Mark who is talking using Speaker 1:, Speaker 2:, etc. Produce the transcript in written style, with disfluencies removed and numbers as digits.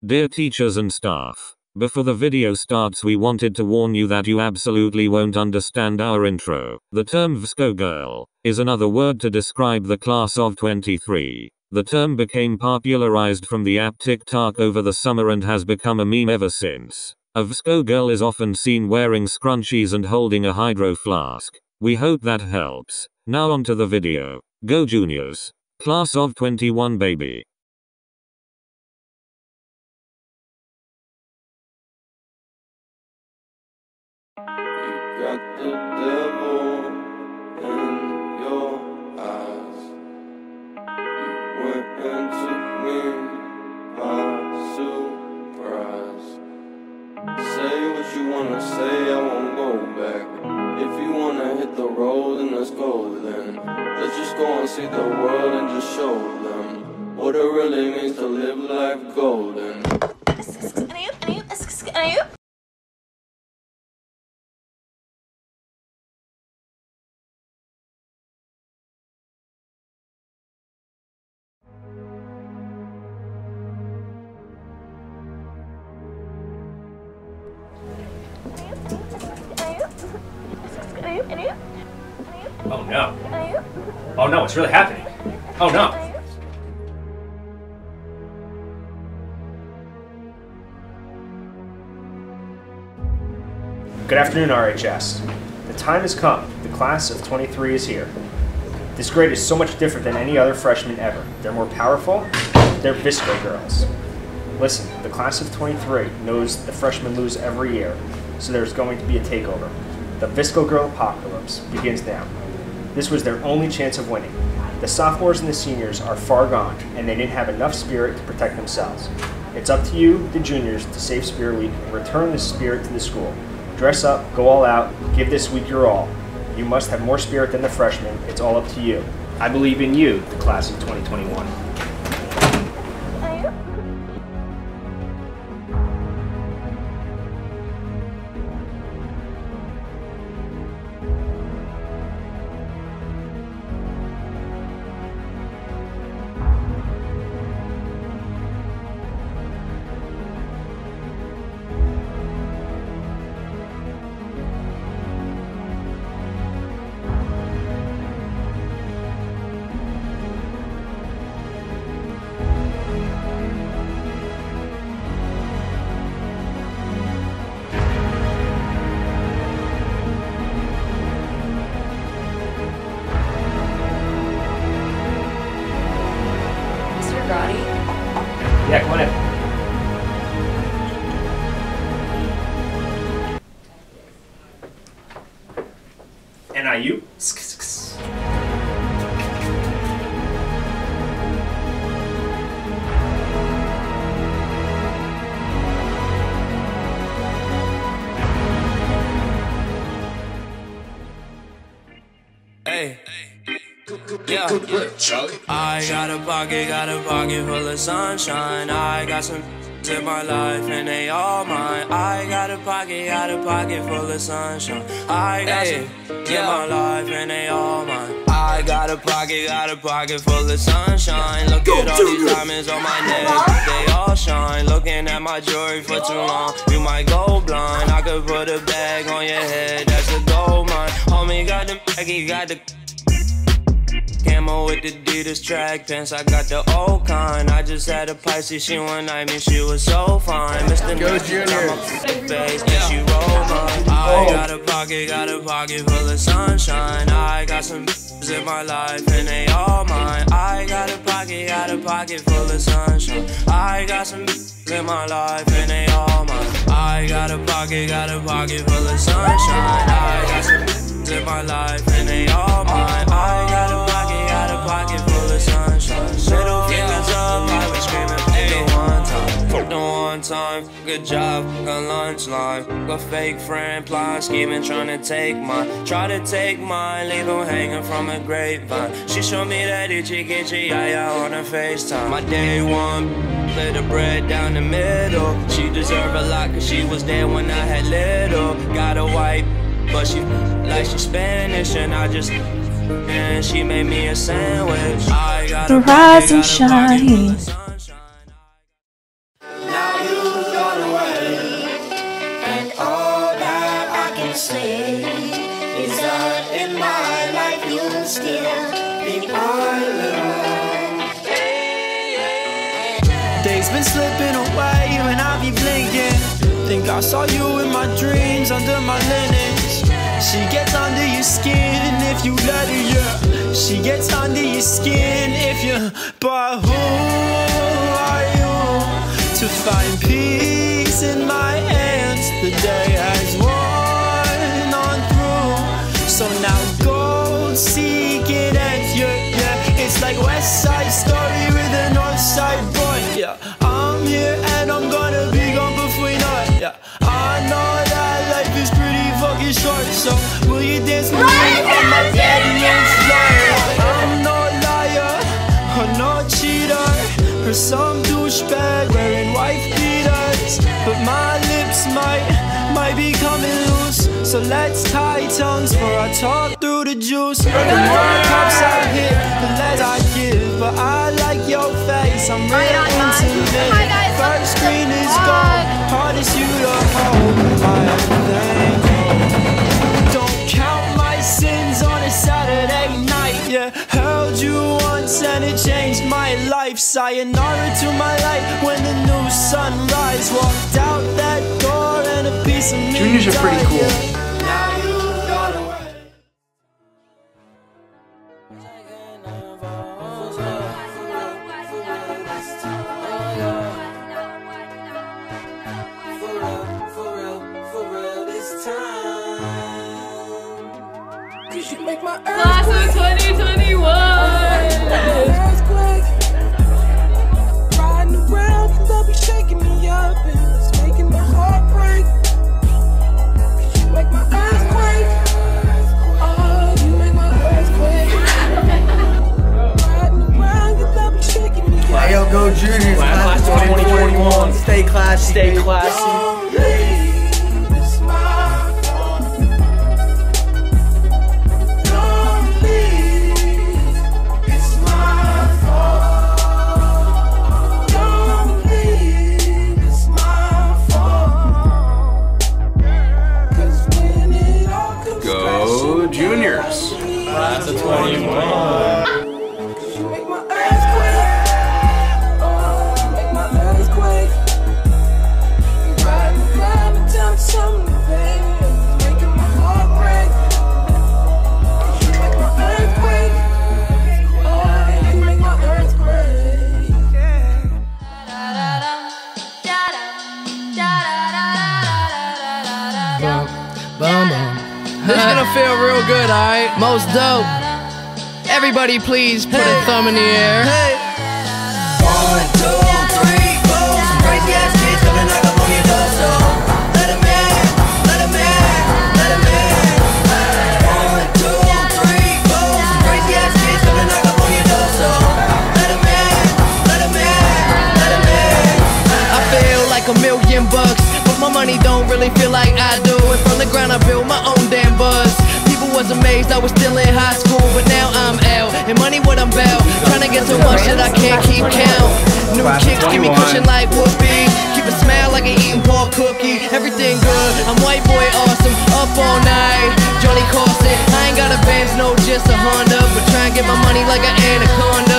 Speaker 1: Dear teachers and staff, before the video starts we wanted to warn you that you absolutely won't understand our intro. The term VSCO girl is another word to describe the class of 23. The term became popularized from the app TikTok over the summer and has become a meme ever since. A VSCO girl is often seen wearing scrunchies and holding a hydro flask. We hope that helps. Now onto the video. Go Juniors. Class of 21 baby.
Speaker 2: You got the devil in your eyes. You went and took me by surprise. Say what you wanna say, I won't go back. If you wanna hit the road, then let's go then. Let's just go and see the world and just show them what it really means to live life golden.
Speaker 3: Oh no. Oh no, it's really happening. Oh no. Good afternoon, RHS. The time has come. The class of 23 is here. This grade is so much different than any other freshman ever. They're more powerful. They're VSCO girls. Listen, the class of 23 knows the freshmen lose every year, so there's going to be a takeover. The VSCO girl apocalypse begins now. This was their only chance of winning. The sophomores and the seniors are far gone, and they didn't have enough spirit to protect themselves. It's up to you, the juniors, to save Spirit Week and return this spirit to the school. Dress up, go all out, give this week your all. You must have more spirit than the freshmen. It's all up to you. I believe in you, the class of 2021. Yeah, come on in. NIU?
Speaker 4: Hey. Yeah. I got a pocket full of sunshine. I got some in my life and they all mine. I got a pocket full of sunshine. I got some in my life and they all mine. I got a pocket full of sunshine. Look at all these diamonds on my neck, they all shine. Looking at my jewelry for too long, you might go blind. I could put a bag on your head, that's a gold mine. Homie got the baggy, got the camo with the Adidas track pants, I got the old kind. I just had a Pisces, she one night me, she was so fine. Mr.
Speaker 5: Go Junior.
Speaker 4: Face, yeah. She roll mine. I got a pocket full of sunshine. I got some in my life and they all mine. I got a pocket full of sunshine. I got some in my life and they all mine. I got a pocket full of sunshine. I got some in my life and they all mine. I got a pocket full of sunshine. Middle fingers up, I was screaming the one time. Good job, got lunch line. Got fake friend, plot, scheming, trying to take mine. Try to take mine, leave him hanging from a grapevine. She showed me that itchy yeah, on her FaceTime. My day one, split the bread down the middle. She deserved a lot, cause she was there when I had little. Got a white, but she like she Spanish, and I just and she made me a sandwich. I got a
Speaker 6: rise and shine.
Speaker 4: Now
Speaker 5: Days been slipping away when I be blinking. Think I saw you in my dreams under my linens. She gets under your skin if you let her, yeah. She gets under your skin if you. But who are you to find peace in my hands? The day has worn on through, so now go seek it and yeah. It's like West Side Story with a North Side boy, yeah. I'm here and I'm gonna be gone before you know it, yeah. I know that life is pretty fucking short, so will you dance with me on my bedroom floor? I'm no liar or no cheater or some douchebag wearing wife beaters, but my lips might be coming loose. So let's tie tongues for I talk through the juice. The more cups I hit, the less I give. But I like your face, I'm real into it. First screen is gold, hardest you to hold. I thank you. Don't count my sins on a Saturday night. Yeah, held you once and it changed my life. Sayonara to my life when the new sunrise. Walked out that door and a piece of me.
Speaker 6: Juniors are pretty cool.
Speaker 5: Now you got away.
Speaker 7: Class of 2021.
Speaker 8: Riding around and they'll be shaking me up and it's making my heart break. You make my earthquake. Oh, you make my earthquake. Riding around and they'll be shaking me up.
Speaker 6: Hey, yo, go Juniors. Class of 2021. Stay classy. Stay classy. Juniors.
Speaker 3: Class of 21.
Speaker 8: You make my earthquake. Oh, you make my earthquake. You riding around and tell me something, baby. It's making my heart break. You make my earthquake. Oh, you make my earthquake.
Speaker 9: Boom, boom. This is gonna feel real good, alright? Most dope. Everybody please put a thumb in the air. Hey.
Speaker 10: 1, 2, 3, 4. Some crazy ass kids gonna knock up on your door, so let 'em in, let 'em in, let 'em in. 1, 2, 3, 4. Some crazy ass kids gonna knock up on your door, so let 'em in, let 'em in, let 'em in.
Speaker 9: I feel like $1,000,000, but my money don't really feel like I do. And from the ground I built my own damn buzz. People was amazed I was still in high school, but now I'm out. And money what I'm about. Trying to get so much that I can't keep count. New kicks give me cushion like whoopee. Keep a smile like an eating pork cookie. Everything good, I'm white boy awesome. Up all night, Johnny Carson. I ain't got a Benz, no just a Honda, but try and get my money like an anaconda.